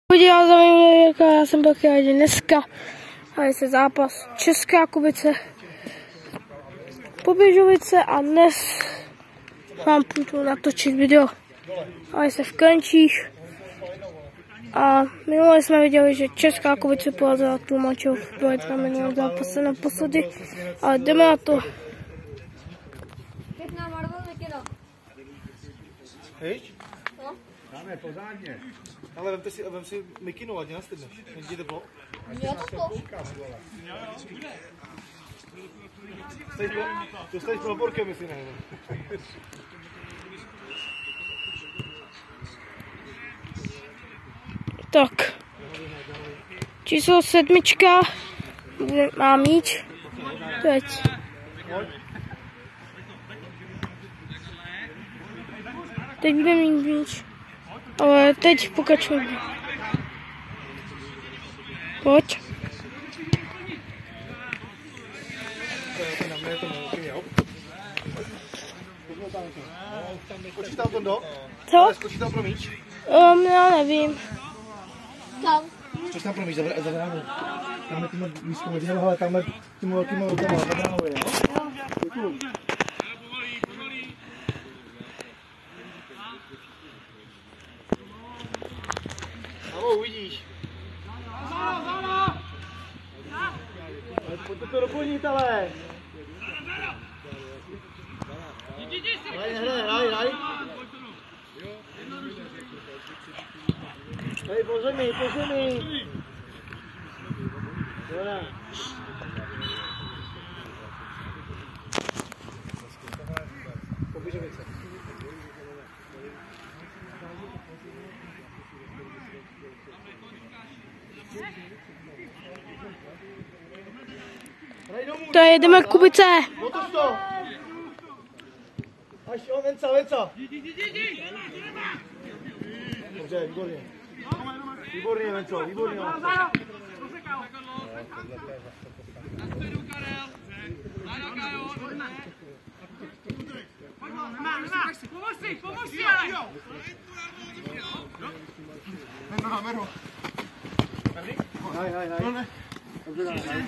Udělal za mě, já jsem pak rád, že dneska hraje se zápas Česká Kubice Poběžovice a dnes vám půjdu natočit video. Hraje se v Klenčích a minule jsme viděli, že Česká Kubice porazila Tlumačov, byli na minulém zápase naposledy, ale jdeme na to. Hej? No? Dáme pořádně. Ale vem si mikinu, ať nenastydneš. Nevidíte blok? Jo, to. Tu stojíš pro borkem, jestli ne. Tak. Číslo 7 má míč. Teď. Teď bude mít míč. Ale teď pokračujeme. Pojď. Skočíš tam to do? Co? Skočíš tam pro míč? Já nevím. Tam. Skočíš tam pro míč, za bránu. Tamhle tímhle blízko medího, ale tamhle tím velkým rukama, za bránu je, jo? Děkuju. Halo, uvidíš. Pojďte to doplnit, ale. Hraj. Hej, po zemi. Dobrá. Poběžovice. To jedeme k Kubice. Otoč to. Až jo, Venca. Dobře, výborně. Výborně, Venco, výborně. Pomož si! Meru. Haj. Dobře,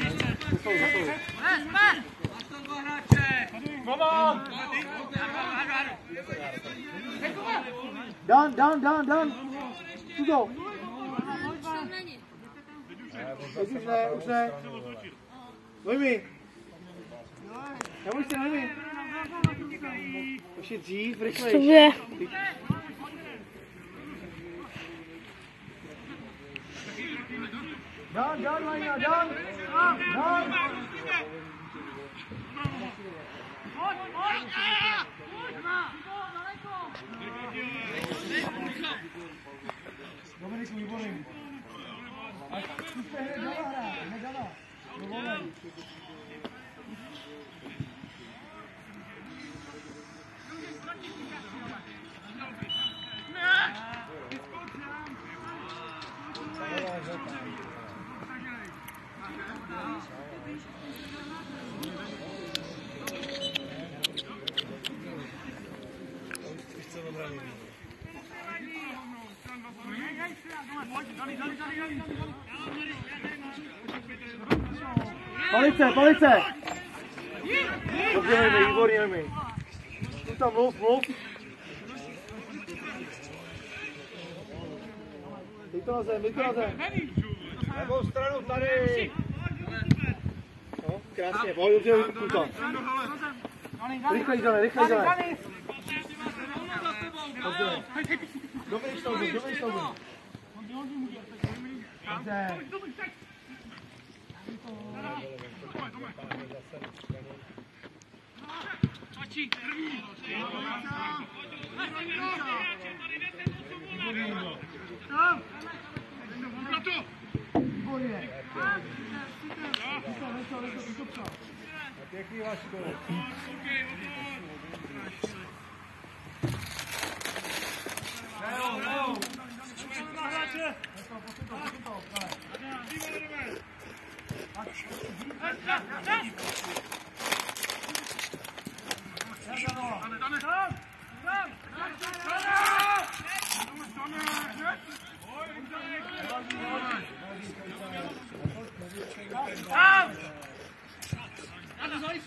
Dan. Tudo. Už ne. Vojmi. Vojmi. Už je dřív, rychlejš. Dobře. Dan, Vajna. Dominiku, výborný. A zkuste hned dala. Dovolej. Palice! Dobře, výborně, mi. Tu tam mluv. Dej to na zem. Levou stranu tady. No, krásně, pojď, dobře, kuta. Rychlej, Dane. Dominik Štaubin. Dobře. Pěkný Vaško.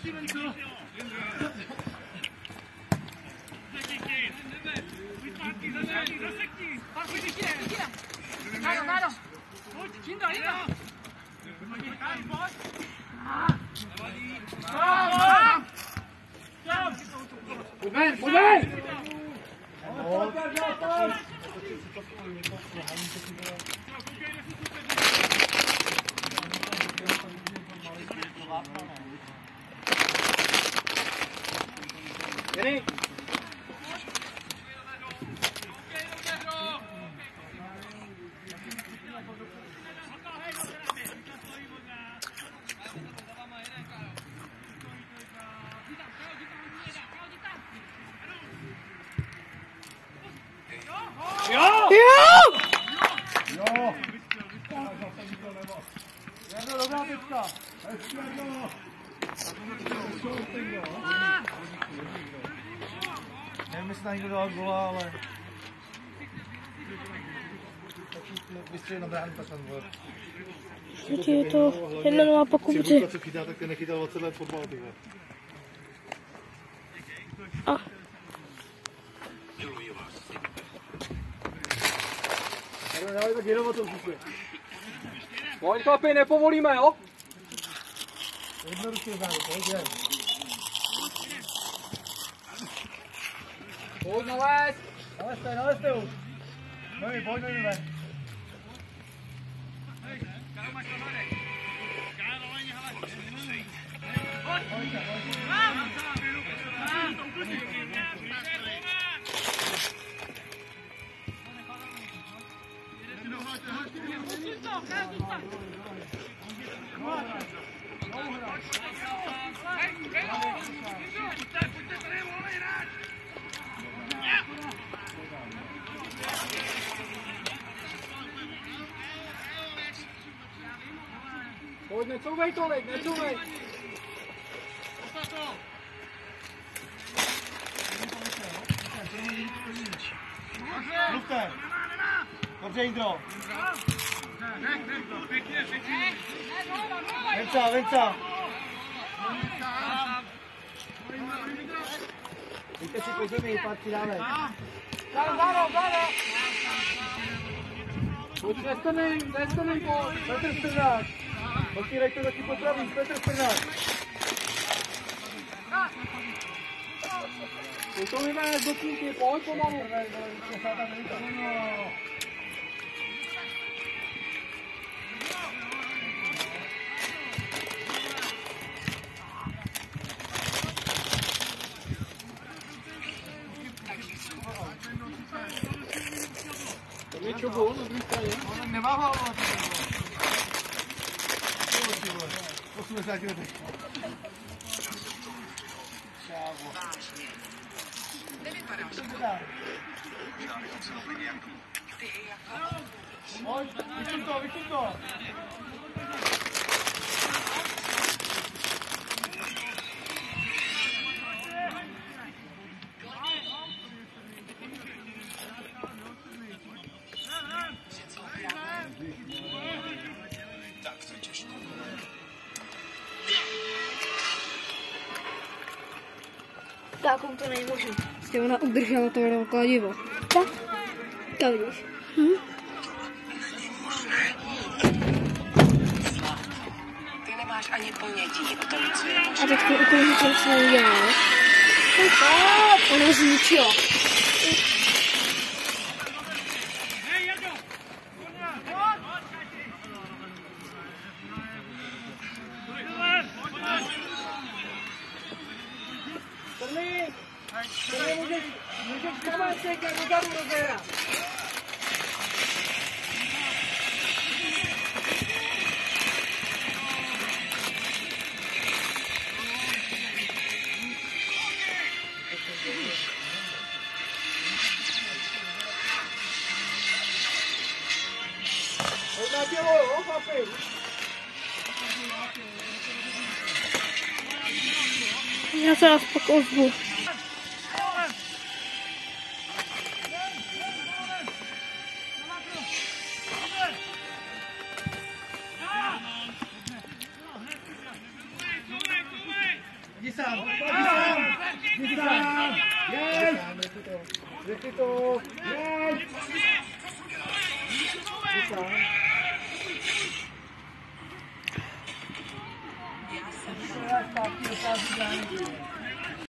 Nevím, jestli na někdo dal gola, ale... Vystřelit na bránu, tak tam byl. Teď je to 1-0 po Kubci. Když se chytá, tak ten nechytal 20 let fotbal, ty vole. A. Dávaj tak jenom o tom zkusuje. Pojď chlapi, nepovolíme, jo? Jednoduše bránu, pojď jen. Pojď nalez! Nalezte už. Pojď, ven. Pojď, necouvej tolik, necouvej! Mluvte. Dobře, Jindro. Venca. Víte si po zemi, pár si dáme. Záro! Pojď, nestrnej, pojď! Petr Strnák. Velký rektor taky popraví, Petr Strnák. Pojď to vyvést do půlky, pojď pomalu! To je čobo, na druhé straně. On nemá hlavu. 80 letech. Vyšuň to. Takovou to není možné. Prostě ona udržela to kladivo. Tak? To vidíš. Ty nemáš ani ponětí o tom, co je možné. A tak to úplně to co udělal. Ona zničila. Můžeš kamarček, jak vzadu rozehrat. Pojď na tělo, jo, chlapi. Já se vás pak ozvu. Jdi sám. Jdi sám. Jej. Rychy to. Jej. Jdi sám. Zpátky,